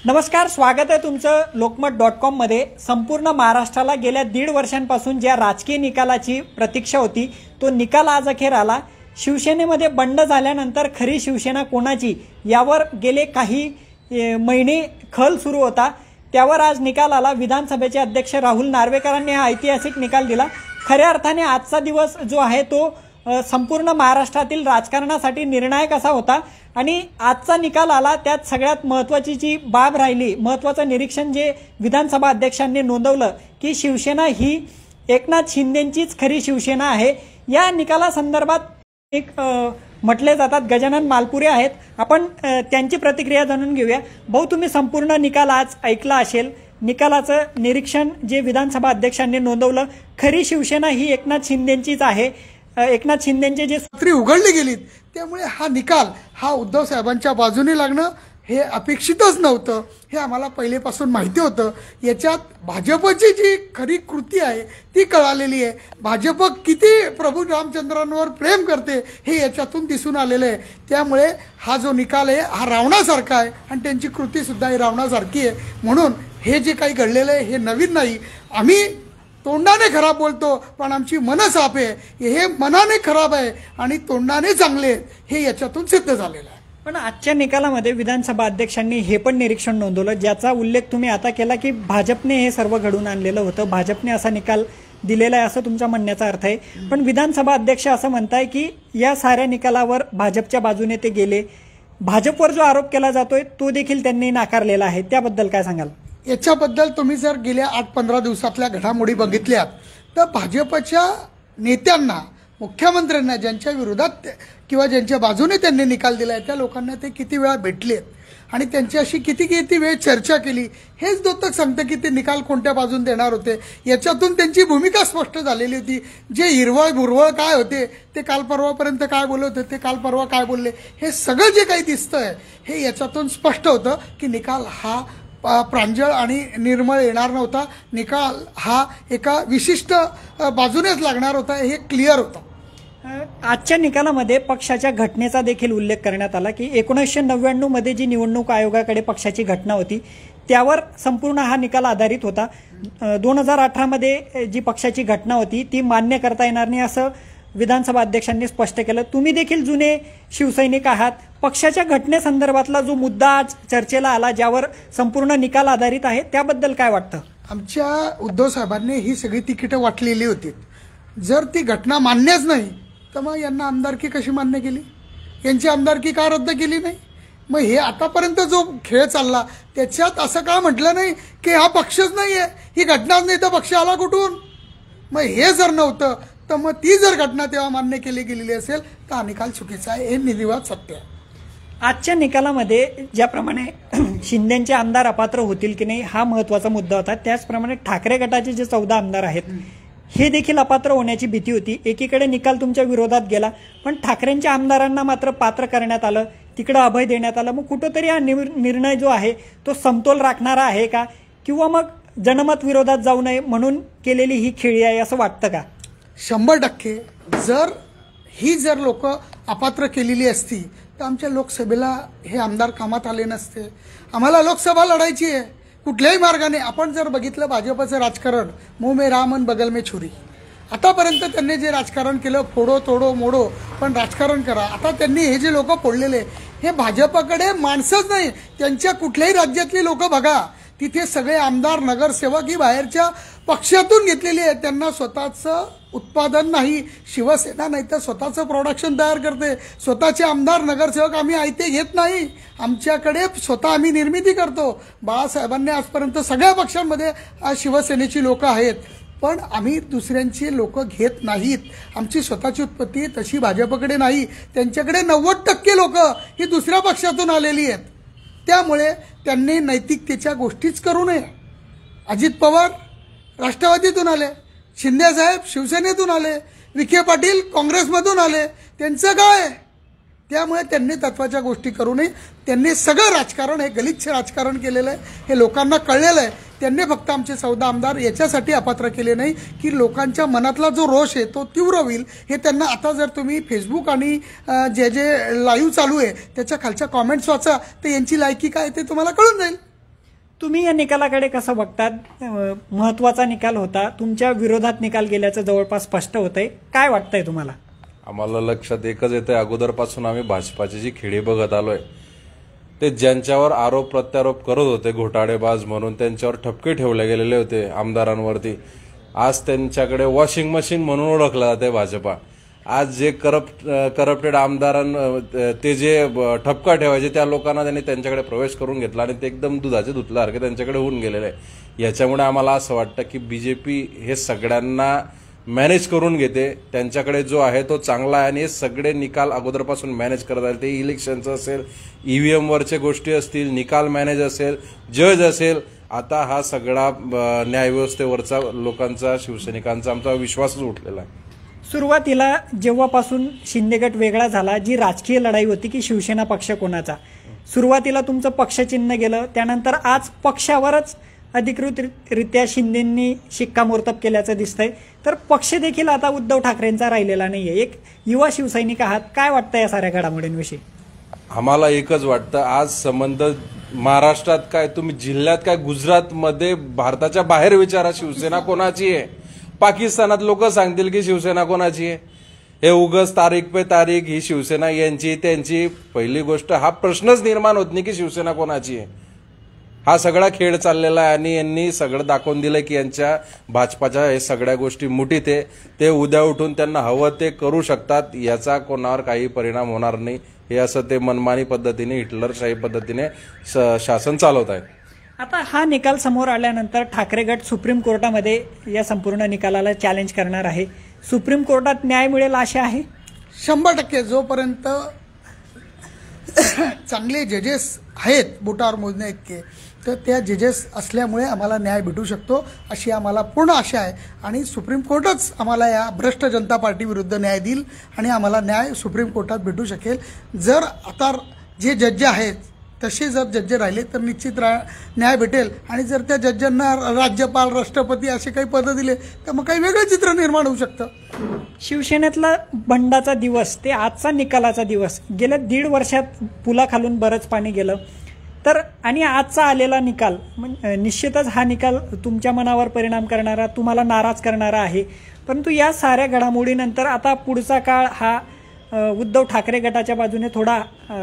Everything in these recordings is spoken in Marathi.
नमस्कार, स्वागत आहे तुमचं लोकमत.com मध्ये। संपूर्ण महाराष्ट्राला गेल्या 1.5 वर्षांपासून ज्या राजकीय निकालाची प्रतीक्षा होती तो निकाल आज अखेर आला। शिवसेनेमध्ये बंड झाल्यानंतर खरी शिवसेना कोणाची यावर गेले काही महिने खल सुरू होता, त्यावर आज निकाल आला। विधानसभेचे अध्यक्ष राहुल नार्वेकरांनी हा ऐतिहासिक निकाल दिला। खऱ्या अर्थाने आजचा दिवस जो आहे तो संपूर्ण महाराष्ट्रातील राजकारणासाठी निर्णायक असा होता आणि आजचा निकाल आला त्यात सगळ्यात महत्त्वाची जी बाब राहिली, महत्त्वाचं निरीक्षण जे विधानसभा अध्यक्षांनी नोंदवलं की शिवसेना ही एकनाथ शिंदेंचीच खरी शिवसेना आहे। या निकालासंदर्भात एक म्हटले जातात गजानन मालपुरे आहेत, आपण त्यांची प्रतिक्रिया जाणून घेऊया। भाऊ, तुम्ही संपूर्ण निकाल आज ऐकला असेल, निकालाचं निरीक्षण जे विधानसभा अध्यक्षांनी नोंदवलं, खरी शिवसेना ही एकनाथ शिंदेंचीच आहे। एकनाथ शिंदेंचे जे सूत्री उघडली गेलीत त्यामुळे हा निकाल हा उद्धव साहेबांच्या बाजूने लागणं हे अपेक्षितच नव्हतं, हे आम्हाला पहिलेपासून माहिती होतं। याच्यात भाजपची जी खरी कृती आहे ती कळालेली आहे। भाजप किती प्रभू रामचंद्रांवर प्रेम करते हे याच्यातून दिसून आलेलं आहे। त्यामुळे हा जो निकाल आहे हा रावणासारखा आहे आणि त्यांची कृती सुद्धा ही रावणासारखी आहे। म्हणून हे जे काही घडलेलं आहे हे नवीन नाही। आम्ही तोंडाने खराब बोलतो पण आमची मन साफ आहे, हे मनाने खराब आहे आणि तोंडाने चांगले हे याच्यातून सिद्ध झालेलं आहे। पण आजच्या निकालामध्ये विधानसभा अध्यक्षांनी हे पण निरीक्षण नोंदवलं ज्याचा उल्लेख तुम्ही आता केला की भाजपने हे सर्व घडून आणलेलं होतं, भाजपने असा निकाल दिलेला आहे असं तुमच्या म्हणण्याचा अर्थ आहे। पण विधानसभा अध्यक्ष असं म्हणताय की या साऱ्या निकालावर भाजपच्या बाजूने ते गेले, भाजपवर जो आरोप केला जातोय तो देखील त्यांनी नाकारलेला आहे, त्याबद्दल काय सांगाल? याच्याबद्दल तुम्ही जर गेल्या 8-15 दिवसातल्या घडामोडी बघितल्यात तर भाजपच्या नेत्यांना, मुख्यमंत्र्यांना ज्यांच्या विरोधात किंवा ज्यांच्या बाजूने त्यांनी निकाल दिलाय त्या लोकांना ते किती वेळा भेटलेत आणि त्यांच्याशी किती वेळ चर्चा केली हेच द्योतक सांगतं की ते निकाल कोणत्या बाजून देणार होते। याच्यातून त्यांची भूमिका स्पष्ट झालेली होती। जे हिरवळ भुरवळ काय होते ते काल परवापर्यंत काय बोलत होते, ते काल परवा काय बोलले, हे सगळं जे काही दिसतंय हे याच्यातून स्पष्ट होतं की निकाल हा प्रांजळ आणि निर्मळ येणार नव्हता। निकाल हा एका विशिष्ट बाजूनेच लागणार होता, हे क्लिअर होतं। आजच्या निकालामध्ये पक्षाच्या घटनेचा देखील उल्लेख करण्यात आला की 1999 मध्ये जी निवडणूक आयोगाकडे पक्षाची घटना होती त्यावर संपूर्ण हा निकाल आधारित होता। 2018 मध्ये जी पक्षाची घटना होती ती मान्य करता येणार नाही असं विधानसभा अध्यक्षांनी स्पष्ट केलं। तुम्ही देखील जुने शिवसैनिक आहात, पक्षाच्या घटनेसंदर्भातला जो मुद्दा आज चर्चेला आला ज्यावर संपूर्ण निकाल आधारित आहे त्याबद्दल काय वाटतं? आमच्या उद्धव साहेबांनी ही सगळी तिकीटं वाटलेली होती, जर ती घटना मान्यच नाही तर मग यांना आमदारकी कशी मान्य केली, यांची आमदारकी का रद्द केली नाही? मग हे आतापर्यंत जो खेळ चालला त्याच्यात असं का म्हटलं नाही की हा पक्षच नाही आहे, ही घटनाच नाही तर पक्ष आला कुठून? मग हे जर नव्हतं तर मग ती जर घटना तेव्हा मान्य केली गेलेली असेल तर हा निकाल चुकीचा आहे, हे निर्विवाद सत्य आहे। आजच्या निकालामध्ये ज्याप्रमाणे शिंदेचे आमदार अपात्र होतील की नाही हा महत्त्वाचा मुद्दा होता, त्याचप्रमाणे ठाकरे गटाचे जे 14 आमदार आहेत हे देखील अपात्र होण्याची भीती होती। एकीकडे निकाल तुमच्या विरोधात गेला पण ठाकरेंच्या आमदारांना मात्र पात्र करण्यात आलं, तिकडे अभय देण्यात आलं। मग कुठेतरी हा निर्णय जो आहे तो समतोल राखणारा आहे का, किंवा मग जनमत विरोधात जाऊ नये म्हणून केलेली ही खेळी आहे असं वाटतं का? 100% जर लोक अपात्र केलेली असती तर आमच्या लोकसभेला हे आमदार कामात आले नसते। आम्हाला लोकसभा लढायची आहे कुठल्याही मार्गाने। आपण जर बघितलं भाजपचं राजकारण, मुंह में राम अन बगल में छुरी, आतापर्यंत त्यांनी जे राजकारण केलं फोडो तोडो मोडो, पण राजकारण करा। आता त्यांनी हे जे लोक फोडलेले हे भाजपकडे माणसंच नाही, त्यांच्या कुठल्याही राज्यातली लोक बघा तिथे सगळे आमदार नगरसेवक ही बाहेरच्या पक्षातून घेतलेली आहे, त्यांना स्वतःचं उत्पादन नाही। शिवसेना नाही तर स्वतःचं प्रोडक्शन तयार करते, स्वतःचे आमदार नगरसेवक आम्ही आयते घेत नाही, आमच्याकडे स्वतः आम्ही निर्मिती करतो। बाळासाहेबांनी आजपर्यंत सगळ्या पक्षांमध्ये आज शिवसेनेची लोक आहेत पण आम्ही दुसऱ्यांची लोक घेत नाहीत। आमची स्वतःची उत्पत्ती तशी भाजपकडे नाही, त्यांच्याकडे 90% लोक ही दुसऱ्या पक्षातून आलेली आहेत। त्यामुळे त्यांनी नैतिकतेच्या गोष्टीच करू नये। अजित पवार राष्ट्रवादीतून आले, शिंदे साहेब शिवसेनेतून आले, विखे पाटील काँग्रेसमधून आले, त्यांचं काय? त्यामुळे त्यांनी तत्वाच्या गोष्टी करू नये। त्यांनी सगळं राजकारण हे गलिच्छ राजकारण केलेलं आहे, हे लोकांना कळलेलं आहे। त्यांनी फक्त आमचे 14 आमदार याच्यासाठी अपात्र केले नाही की लोकांच्या मनातला जो रोष आहे तो तीव्र होईल, हे त्यांना आता जर तुम्ही फेसबुक आणि जे लाईव्ह चालू आहे त्याच्या खालच्या कॉमेंट्स वाचा तर यांची लायकी काय ते तुम्हाला कळून जाईल। तुम्ही या निकालाकडे कसं बघतात? महत्वाचा निकाल होता, तुमच्या विरोधात निकाल गेल्याचं जवळपास स्पष्ट होतंय. काय वाटतंय तुम्हाला? आम्हाला लक्षात एकच येतंय, अगोदरपासून आम्ही भाजपाची जी खेळी बघत आलोय, ते ज्यांच्यावर आरोप प्रत्यारोप करत होते घोटाळेबाज म्हणून, त्यांच्यावर ठपके ठेवले गेलेले होते आमदारांवरती, आज त्यांच्याकडे वॉशिंग मशीन म्हणून ओळखलं जाते भाजपा. आज जे करप्टेड ते जे ठपका ठेवायचे त्या लोकांना त्यांनी त्यांच्याकडे प्रवेश करून घेतला आणि ते एकदम दुधाचे धुतल्यासारखे त्यांच्याकडे होऊन गेलेले आहे. याच्यामुळे आम्हाला असं वाटतं की बीजेपी हे सगळ्यांना मॅनेज करून घेते, त्यांच्याकडे जो आहे तो चांगला आहे आणि हे सगळे निकाल अगोदरपासून मॅनेज करत आले. ते इलेक्शनचं असेल, ईव्हीएम वरच्या गोष्टी असतील, निकाल मॅनेज असेल, जज असेल, आता हा सगळा न्यायव्यवस्थेवरचा लोकांचा, शिवसैनिकांचा आमचा विश्वासच उठलेला आहे. सुरुवातीला जेव्हापासून शिंदेगट वेगळा झाला, जी राजकीय लढाई होती की शिवसेना पक्ष कोणाचा, सुरुवातीला तुमचं पक्षचिन्ह गेलं, त्यानंतर आज पक्षावरच अधिकृतरित्या शिंदेंनी शिक्कामोर्तब केल्याचं दिसतंय. तर पक्ष देखील आता उद्धव ठाकरेंचा राहिलेला नाहीये. एक युवा शिवसैनिक आहात, काय वाटतं या साऱ्या घडामोडींविषयी? आम्हाला एकच वाटतं, आज संबंध महाराष्ट्रात काय, तुम्ही जिल्ह्यात काय, गुजरातमध्ये भारताच्या बाहेर विचारा शिवसेना कोणाची आहे. पाकिस्तानात लोक सांगतील की शिवसेना कोणाची आहे. हे उगच तारीख पे तारीख ही शिवसेना यांची त्यांची, पहिली गोष्ट हा प्रश्नच निर्माण होत नाही की शिवसेना कोणाची आहे. हा सगळा खेळ चाललेला आहे आणि यांनी सगळं दाखवून दिलं की यांच्या भाजपाच्या हे सगळ्या गोष्टी मुठीत आहे. ते उद्या उठून त्यांना हवं ते करू शकतात, याचा कोणावर काही परिणाम होणार नाही. हे असं ते मनमानी पद्धतीने, हिटलरशाही पद्धतीने शासन चालवत आहेत. आता हा निकाल समोर आल्यानंतर ठाकरे गट सुप्रीम कोर्टामध्ये या संपूर्ण निकालाला चॅलेंज करणार आहे. सुप्रीम कोर्टात न्याय मिळेल आशा आहे? 100%. जोपर्यंत चांगले जजेस आहेत बोटावर मोजण्या इतके, तर त्या जजेस असल्यामुळे आम्हाला न्याय भेटू शकतो अशी आम्हाला पूर्ण आशा आहे. आणि सुप्रीम कोर्टच आम्हाला या भ्रष्ट जनता पार्टी विरुद्ध न्याय देईल आणि आम्हाला न्याय सुप्रीम कोर्टात भेटू शकेल. जर आता जे जज आहेत तसे जर जज राहिले तर निश्चित न्याय भेटेल. आणि जर त्या जजांना राज्यपाल, राष्ट्रपती असे काही पदं दिले तर मग काही वेगळं चित्र निर्माण होऊ शकतं. शिवसेनेतला बंडाचा दिवस ते आजचा निकालाचा दिवस, गेल्या 1.5 वर्षात पुलाखालून बरंच पाणी गेलं. तर आणि आजचा आलेला निकाल निश्चितच हा निकाल तुमच्या मनावर परिणाम करणारा, तुम्हाला नाराज करणारा आहे. परंतु या साऱ्या घडामोडीनंतर आता पुढचा काळ हा उद्धव ठाकरे गटाच्या बाजूने थोडा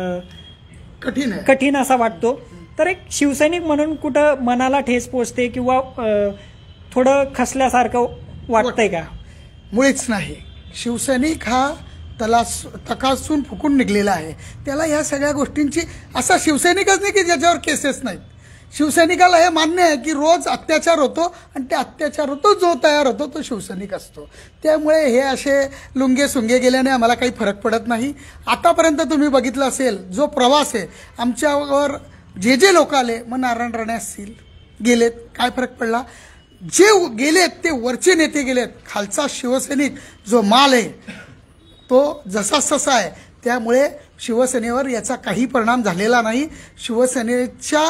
कठीण असा वाटतो. तर एक शिवसैनिक म्हणून कुठं मनाला ठेस पोचते किंवा थोडं खसल्यासारखं वाटतंय का? मुळीच नाही. शिवसैनिक हा तकासून फुकून निघलेला आहे. त्याला या सगळ्या गोष्टींची, असा शिवसैनिकच नाही की ज्याच्यावर केसेस नाहीत. शिवसैनिकाला हे मान्य आहे की रोज अत्याचार होतो आणि त्या अत्याचारातून जो तयार होतो तो शिवसैनिक असतो. त्यामुळे हे असे लुंगे सुंगे गेल्याने आम्हाला काही फरक पडत नाही. आतापर्यंत तुम्ही बघितलं असेल जो प्रवास आहे, आमच्यावर जे लोक आले, मग नारायण राणे असतील गेलेत, काय फरक पडला? जे गेलेत ते वरचे नेते गेलेत, खालचा शिवसैनिक जो माल आहे तो जसाच तसा आहे. त्यामुळे शिवसेनेवर याचा काही परिणाम झालेला नाही. शिवसेनेच्या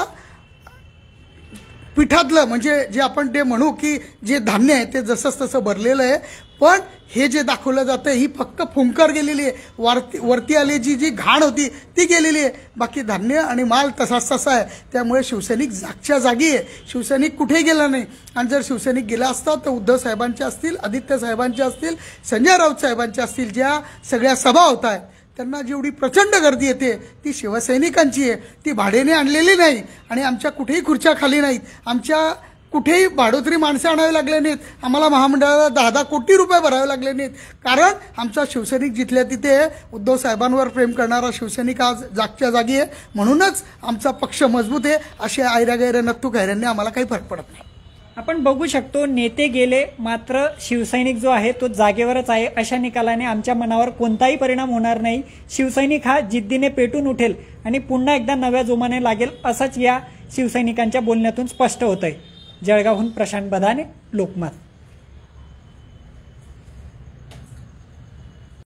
पिठातलं म्हणजे जे आपण ते म्हणू की जे धान्य आहे ते जसंच तसं भरलेलं आहे. पण हे जे दाखवलं जातं ही फक्त फुंकर गेलेली आहे. वरती आलेली जी घाण होती ती गेलेली आहे. बाकी धान्य आणि माल तसाच तसा आहे. त्यामुळे शिवसैनिक जागच्या जागी आहे. शिवसैनिक कुठेही गेला नाही. आणि जर शिवसैनिक गेला असता तर उद्धव साहेबांचे असतील, आदित्य साहेबांचे असतील, संजय राऊत साहेबांचे असतील, ज्या सगळ्या सभा होत आहेत त्यांना जेवढी प्रचंड गर्दी येते ती शिवसैनिकांची आहे. ती भाड्याने आणलेली नाही आणि आमच्या कुठेही खुर्च्या खाली नाहीत. आमच्या कुठेही भाडोत्री माणसं आणावी लागले नाहीत. आम्हाला महामंडळाला 10-10 कोटी रुपये भरावे लागले नाहीत. कारण आमचा शिवसैनिक जिथल्या तिथे उद्धव साहेबांवर प्रेम करणारा शिवसैनिक आज जागच्या जागी आहे. म्हणूनच आमचा पक्ष मजबूत आहे. असे आयऱ्या नत्तू खैऱ्यांनी आम्हाला काही फरक पडत नाही. आपण बघू शकतो नेते गेले मात्र शिवसैनिक जो आहे तो जागेवरच आहे. अशा निकालाने आमच्या मनावर कोणताही परिणाम होणार नाही. शिवसैनिक हा जिद्दीने पेटून उठेल आणि पुन्हा एकदा नव्या जोमाने लागेल असंच या शिवसैनिकांच्या बोलण्यातून स्पष्ट होतंय. जळगावहून प्रशांत बदाने, लोकमत.